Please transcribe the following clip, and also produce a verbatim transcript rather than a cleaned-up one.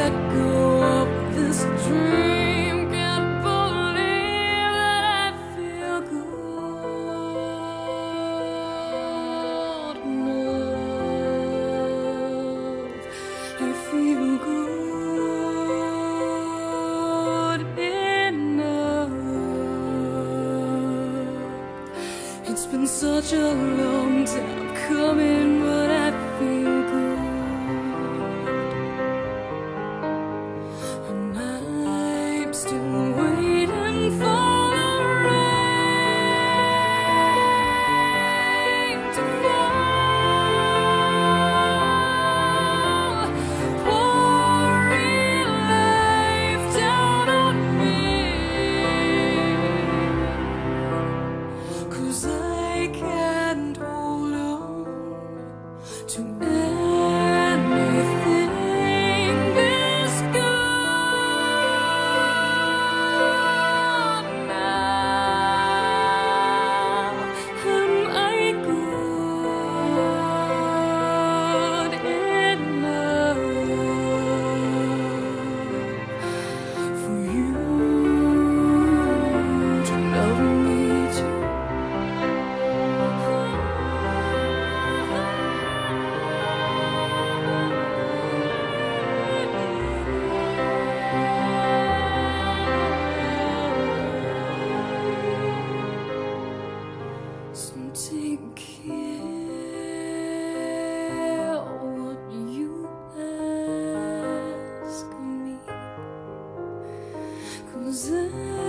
let go of this dream. Can't believe that I feel good enough. I feel good enough. It's been such a long time coming, but I feel good. And I'm still waiting for the rain to fall, pouring life down on me. 'Cause I can't hold on to anything this good now. Am I good enough for you to love me too? So take care what you ask me, 'cause I